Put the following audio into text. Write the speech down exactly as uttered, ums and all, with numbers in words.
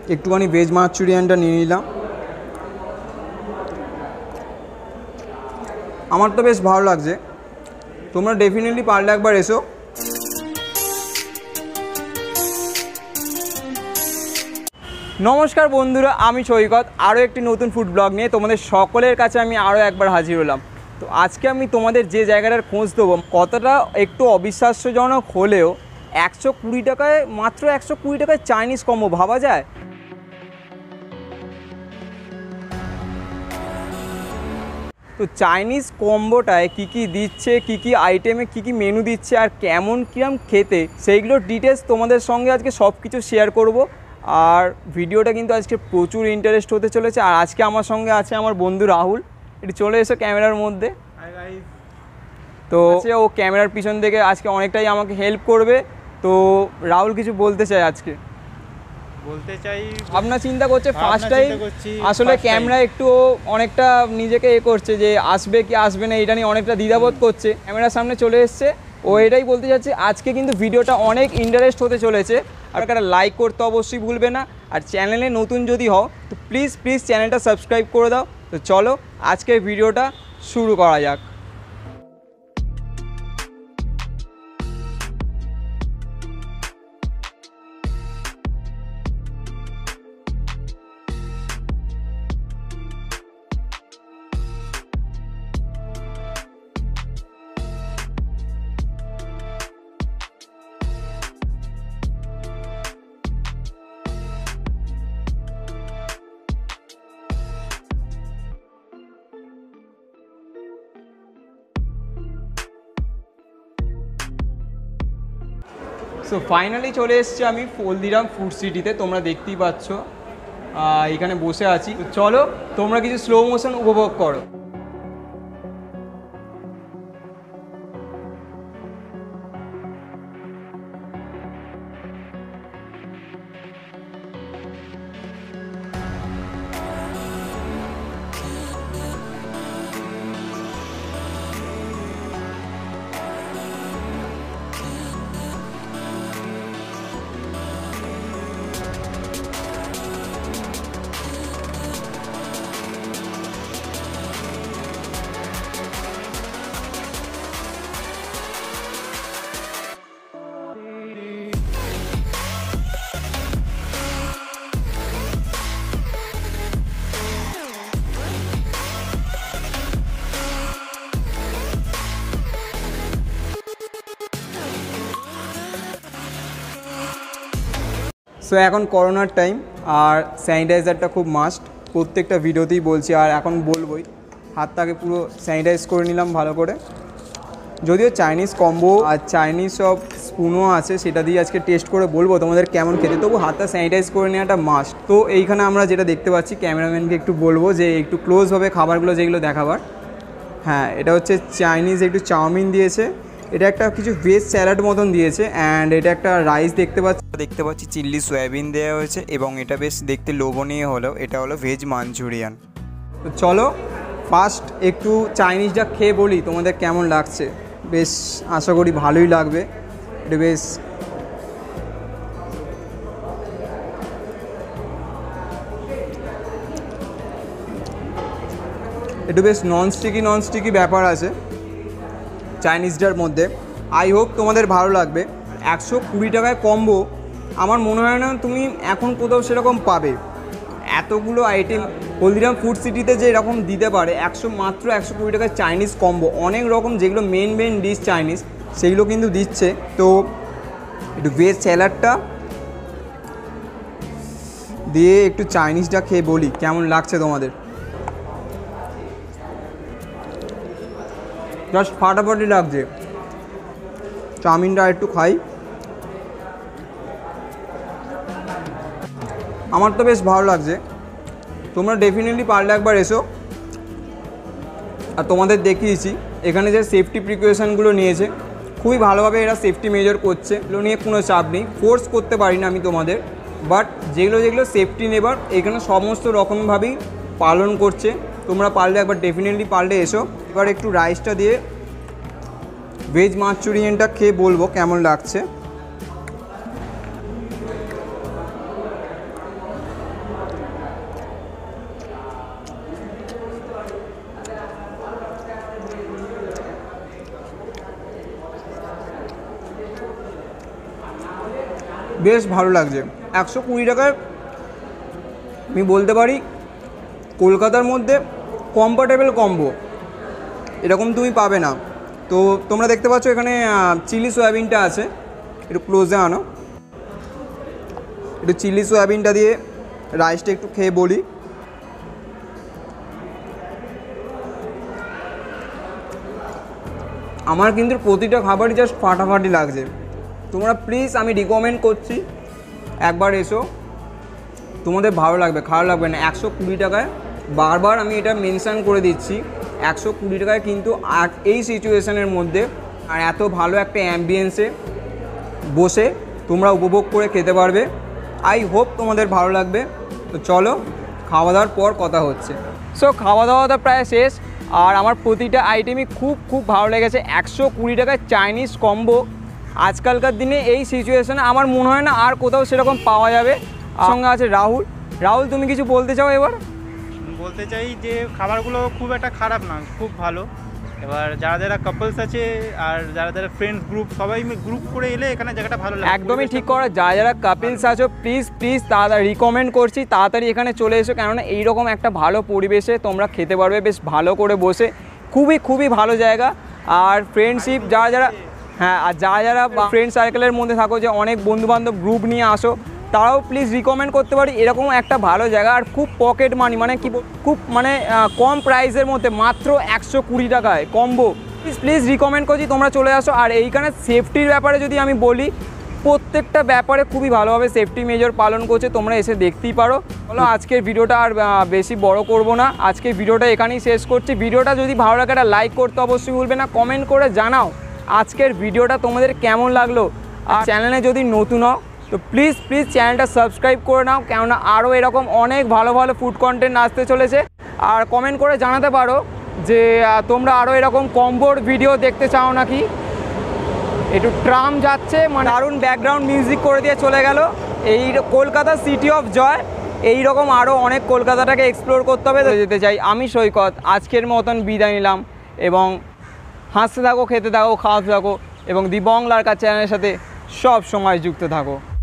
একটুখানি ভেজ মাঞ্চুরিয়ানটা নিয়ে নিলাম। আমার তো বেশ ভালো লাগছে, তোমরা ডেফিনেটলি পারলে একবার এসো। নমস্কার বন্ধুরা, আমি সৈকত আরও একটি নতুন ফুড ব্লগ নিয়ে তোমাদের সকলের কাছে আমি আরও একবার হাজির হলাম। তো আজকে আমি তোমাদের যে জায়গাটার খোঁজ দেবো, কতটা একটু অবিশ্বাস্যজনক হলেও একশো কুড়ি টাকায় মাত্র একশো কুড়ি টাকায় চাইনিজ কম্বো, ভাবা যায়? তো চাইনিজ কম্বোটায় কী কী দিচ্ছে, কী কী আইটেমে কী কী মেনু দিচ্ছে, আর কেমন কিরম খেতে, সেইগুলোর ডিটেলস তোমাদের সঙ্গে আজকে সব কিছু শেয়ার করব। আর ভিডিওটা কিন্তু আজকে প্রচুর ইন্টারেস্ট হতে চলেছে। আর আজকে আমার সঙ্গে আছে আমার বন্ধু রাহুল। একটু চলে এসো ক্যামেরার মধ্যে। তো ও ক্যামেরার পিছন থেকে আজকে অনেকটাই আমাকে হেল্প করবে। তো রাহুল কিছু বলতে চাই, আজকে বলতে চাই ভাবনা চিন্তা করছে ফার্স্ট টাইম, আসলে ক্যামেরা একটু অনেকটা নিজেকে এ করছে যে আসবে কি আসবে না, এটা নিয়ে অনেকটা দ্বিধাবোধ করছে। ক্যামেরার সামনে চলে এসছে, ও এটাই বলতে চাচ্ছে আজকে কিন্তু ভিডিওটা অনেক ইন্টারেস্ট হতে চলেছে। আর একটা লাইক করতে অবশ্যই ভুলবে না, আর চ্যানেলে নতুন যদি হও তো প্লিজ প্লিজ চ্যানেলটা সাবস্ক্রাইব করে দাও। তো চলো আজকের ভিডিওটা শুরু করা যাক। সো ফাইনালি চলে এসেছি আমি হলদিরাম ফুড সিটিতে, তোমরা দেখতেই পাচ্ছ এখানে বসে আছি। তো চলো তোমরা কিছু স্লো মোশন উপভোগ করো। সো এখন করোনার টাইম, আর স্যানিটাইজারটা খুব মাস্ট, প্রত্যেকটা ভিডিওতেই বলছি আর এখন বলবোই। হাতটাকে পুরো স্যানিটাইজ করে নিলাম ভালো করে। যদিও চাইনিজ কম্বো আর চাইনিজ সব স্পুনও আছে, সেটা দিয়ে আজকে টেস্ট করে বলবো তোমাদের কেমন খেতে, তবু হাতটা স্যানিটাইজ করে নেওয়াটা মাস্ট। তো এইখানে আমরা যেটা দেখতে পাচ্ছি, ক্যামেরাম্যানকে একটু বলবো যে একটু ক্লোজভাবে খাবারগুলো যেগুলো দেখাবার। হ্যাঁ, এটা হচ্ছে চাইনিজ, একটু চাউমিন দিয়েছে, এটা একটা কিছু ভেজ স্যালাড মতন দিয়েছে, অ্যান্ড এটা একটা রাইস দেখতে পাচ্ছি দেখতে পাচ্ছি চিল্লি সয়াবিন দেওয়া হয়েছে, এবং এটা বেশ দেখতে লোভনীয় হলো, এটা হলো ভেজ মাঞ্চুরিয়ান। তো চলো ফার্স্ট একটু চাইনিজটা খেয়ে বলি তোমাদের কেমন লাগছে। বেশ আশা করি ভালোই লাগবে। এটা বেশ একটু বেশ ননস্টিকি ননস্টিকি ব্যাপার আছে চাইনিজটার মধ্যে। আই হোপ তোমাদের ভালো লাগবে। একশো কুড়ি টাকায় কম্বো আমার মনে হয় না তুমি এখন কোথাও সেরকম পাবে। এতগুলো আইটেম হলদিরাম ফুড সিটিতে যে এরকম দিতে পারে, একশো মাত্র একশো কুড়ি টাকায় চাইনিজ কম্বো, অনেক রকম যেগুলো মেন মেন ডিশ চাইনিজ সেগুলো কিন্তু দিচ্ছে। তো একটু ভেজ স্যালাডটা দিয়ে একটু চাইনিজটা খেয়ে বলি কেমন লাগছে তোমাদের। জাস্ট ফাটাফাটি লাগছে। চাউমিনটা একটু খাই, আমার তো বেশ ভালো লাগছে। তোমরা ডেফিনেটলি পারলে একবার এসো। আর তোমাদের দেখিয়েছি এখানে যে সেফটি প্রিকশনগুলো নিয়েছে, খুবই ভালোভাবে এরা সেফটি মেজার করছে, এগুলো নিয়ে কোনো চাপ নেই। ফোর্স করতে পারি না আমি তোমাদের, বাট যেগুলো যেগুলো সেফটি নেবার এখানে সমস্ত রকমভাবেই পালন করছে। তোমরা পারলে একবার ডেফিনেটলি পারলে এসো। এবার একটু রাইসটা দিয়ে ভেজ মাঞ্চুরিয়ানটা খেয়ে বলবো কেমন লাগছে। বেশ ভালো লাগছে। একশো কুড়ি টাকায় আমি বলতে পারি কলকাতার মধ্যে কমফোর্টেবল কম্বো এরকম তুমি পাবে না। তো তোমরা দেখতে পাচ্ছ এখানে চিলি সয়াবিনটা আছে, একটু ক্লোজে আনো, একটু চিলি সয়াবিনটা দিয়ে রাইসটা একটু খেয়ে বলি। আমার কিন্তু প্রতিটা খাবারই জাস্ট ফাটাফাটি লাগছে। তোমরা প্লিজ, আমি রিকমেন্ড করছি একবার এসো, তোমাদের ভালো লাগবে, খারাপ লাগবে না। একশো কুড়ি টাকায়, বারবার আমি এটা মেনশান করে দিচ্ছি, একশো কুড়ি টাকায় কিন্তু আর এই সিচুয়েশনের মধ্যে আর এত ভালো একটা অ্যাম্বিয়েন্সে বসে তোমরা উপভোগ করে খেতে পারবে। আই হোপ তোমাদের ভালো লাগবে। তো চলো, খাওয়া দাওয়ার পর কথা হচ্ছে। সো খাওয়া দাওয়াটা প্রায় শেষ, আর আমার প্রতিটা আইটেমই খুব খুব ভালো লেগেছে। একশো কুড়ি টাকায় চাইনিজ কম্বো আজকালকার দিনে এই সিচুয়েশনে আমার মনে হয় না আর কোথাও সেরকম পাওয়া যাবে। সঙ্গে আছে রাহুল। রাহুল, তুমি কিছু বলতে চাও এবার? বলতে চাই যে খাবারগুলো খুব একটা খারাপ না, খুব ভালো। এবার যারা যারা কাপলস আছে আর যারা যারা ফ্রেন্ডস গ্রুপ, সবাই গ্রুপ করে এলে এখানে জায়গাটা ভালো লাগে। একদমই ঠিক করা। যারা যারা কাপলস আছো প্লিজ প্লিজ তাড়াতাড়ি রিকমেন্ড করছি, তাড়াতাড়ি এখানে চলে এসো, কেননা এইরকম একটা ভালো পরিবেশে তোমরা খেতে পারবে বেশ ভালো করে বসে। খুবই খুবই ভালো জায়গা। আর ফ্রেন্ডশিপ যারা যারা, হ্যাঁ, আর যারা যারা ফ্রেন্ড সার্কেলের মধ্যে থাকো, যে অনেক বন্ধুবান্ধব গ্রুপ নিয়ে আসো, তারাও প্লিজ রিকমেন্ড করতে পারি এরকম একটা ভালো জায়গা। আর খুব পকেট মানি, মানে কি খুব মানে কম প্রাইসের মধ্যে মাত্র একশো কুড়ি টাকায় কম্বো। প্লিজ প্লিজ রিকমেন্ড করছি তোমরা চলে আসো। আর এইখানে সেফটির ব্যাপারে যদি আমি বলি, প্রত্যেকটা ব্যাপারে খুবই ভালোভাবে সেফটি মেজর পালন করছে, তোমরা এসে দেখতেই পারো। বলো, আজকের ভিডিওটা আর বেশি বড় করব না, আজকের ভিডিওটা এখানেই শেষ করছি। ভিডিওটা যদি ভালো লাগে একটা লাইক করতে অবশ্যই ভুলবে না, কমেন্ট করে জানাও আজকের ভিডিওটা তোমাদের কেমন লাগলো। আর চ্যানেলে যদি নতুন হও তো প্লিজ প্লিজ চ্যানেলটা সাবস্ক্রাইব করে নাও, কেননা আরও এরকম অনেক ভালো ভালো ফুড কন্টেন্ট আসতে চলেছে। আর কমেন্ট করে জানাতে পারো যে তোমরা আরও এরকম কম্বোর ভিডিও দেখতে চাও নাকি। একটু ট্রাম যাচ্ছে, মানে দারুণ ব্যাকগ্রাউন্ড মিউজিক করে দিয়ে চলে গেল। এই কলকাতা সিটি অফ জয়, এই রকম আরও অনেক কলকাতাটাকে এক্সপ্লোর করতে হবে, যেতে চাই। আমি সৈকত আজকের মতন বিদায় নিলাম, এবং হাসতে থাকো, খেতে থাকো, খাওয়াতে থাকো, এবং দি বাংলার কাছে চ্যানেলের সাথে সব সময় যুক্ত থাকো।